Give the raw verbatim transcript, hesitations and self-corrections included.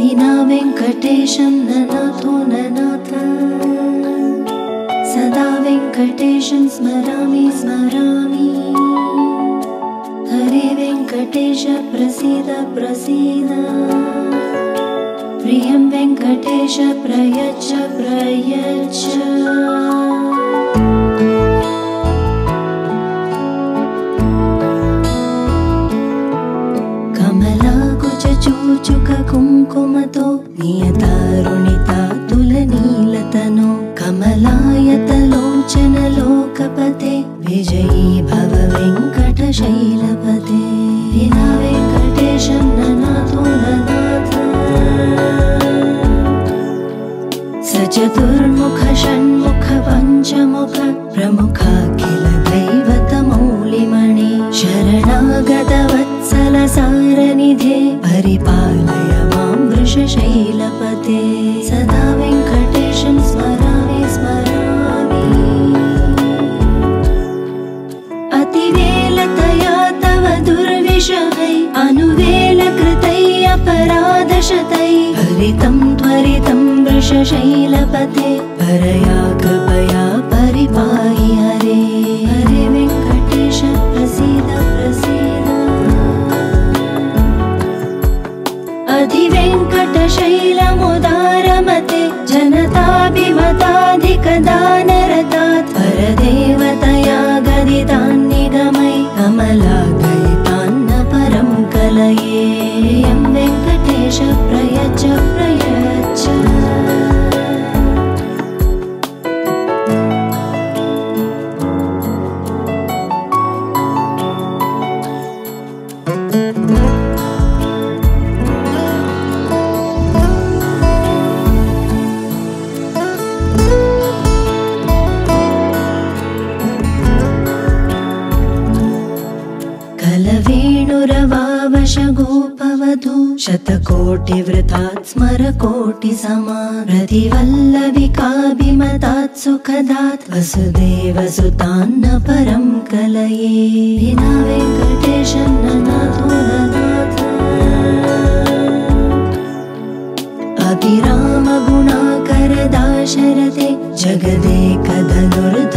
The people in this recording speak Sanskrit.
विना वेङ्कटेशं ननाथो ननाथ सदा वेङ्कटेशं स्मरामि स्मरामि हरे वेङ्कटेश प्रसीद प्रसीद प्रियं वेङ्कटेश प्रयच्छ प्रयच्छ चूचुक कुङ्कुमतो नियतारुणिता तुलनीलतनो कमलायतलोचन लोकपते विजयी भव वेङ्कटशैलपते विना वेङ्कटेशं ननाथो ननाथ स चतुर्मुख षण्मुख पञ्चमुख प्रमुखाखिल दैवतमौलिमणि शरणागतवत्सल सारनिधे परिपालय मां वृषशैलपते सदा वेङ्कटेशं स्मरामि स्मरामि अतिवेलतया तव दुर्विषहै अनुवेलकृतै अपराधशतै हरितं त्वरितं वृषशैलपते परया कृपया परिपाहि हरे हरे वेङ्कटेश प्रसीद प्रसीद अधिवेङ्कटशैलमुदारमते जनताभिमताधिकदानरतात् परदेवतया गदितान्निगमै कमलागयितान्न परं कलये यं वेङ्कटेश प्रयच्छ प्रयच्छ कलवेणुरवावशगोपवधू शतकोटिवृतात् स्मरकोटिसमा रतिवल्लविकाभिमतात् सुखदात् वसुदेवसुतान्न परं कलये विना वेङ्कटेशं ननाथो ननाथ अभिरामगुणाकर दाशरथे जगदेकधनुर्धर